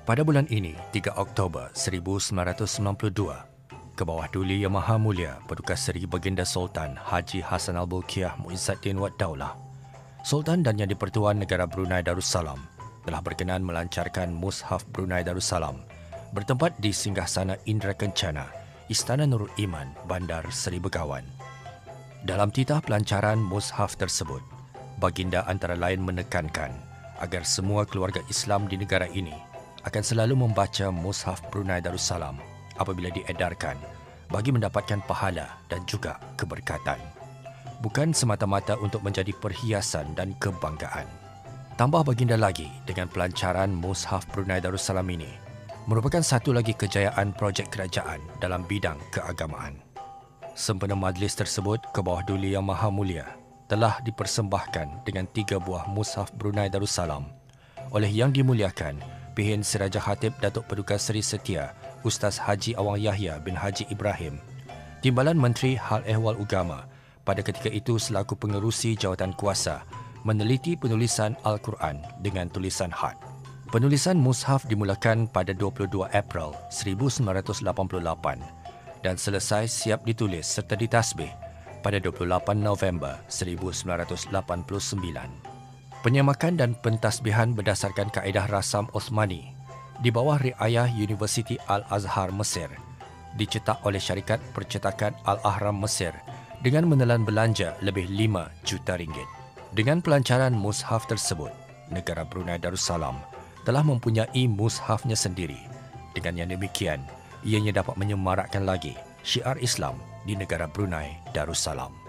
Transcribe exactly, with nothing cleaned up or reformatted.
Pada bulan ini, tiga Oktober seribu sembilan ratus sembilan puluh dua, ke bawah Duli Yang Maha Mulia Paduka Seri Baginda Sultan Haji Hassan Al-Bolkiah Muizzaddin Wad Daulah, Sultan dan Yang di-Pertuan Negara Brunei Darussalam telah berkenan melancarkan Mushaf Brunei Darussalam bertempat di Singgasana Indra Kencana, Istana Nurul Iman, Bandar Seri Begawan. Dalam titah pelancaran Mushaf tersebut, Baginda antara lain menekankan agar semua keluarga Islam di negara ini akan selalu membaca Mushaf Brunei Darussalam apabila diedarkan bagi mendapatkan pahala dan juga keberkatan. Bukan semata-mata untuk menjadi perhiasan dan kebanggaan. Tambah Baginda lagi dengan pelancaran Mushaf Brunei Darussalam ini merupakan satu lagi kejayaan projek kerajaan dalam bidang keagamaan. Sempena majlis tersebut ke bawah Duli Yang Maha Mulia telah dipersembahkan dengan tiga buah Mushaf Brunei Darussalam oleh Yang Dimuliakan Pihin Siraja Khatib Datuk Paduka Seri Setia Ustaz Haji Awang Yahya bin Haji Ibrahim, Timbalan Menteri Hal Ehwal Ugama pada ketika itu selaku pengerusi jawatan kuasa meneliti penulisan Al-Quran dengan tulisan had. Penulisan Mushaf dimulakan pada dua puluh dua April seribu sembilan ratus lapan puluh lapan dan selesai siap ditulis serta ditasbih pada dua puluh lapan November seribu sembilan ratus lapan puluh sembilan. Penyamakan dan pentasbihan berdasarkan kaedah rasam Osmani di bawah riayah Universiti Al-Azhar Mesir dicetak oleh syarikat percetakan Al-Ahram Mesir dengan menelan belanja lebih lima juta ringgit. Dengan pelancaran mushaf tersebut, negara Brunei Darussalam telah mempunyai mushafnya sendiri. Dengan yang demikian, ianya dapat menyemarakkan lagi syiar Islam di negara Brunei Darussalam.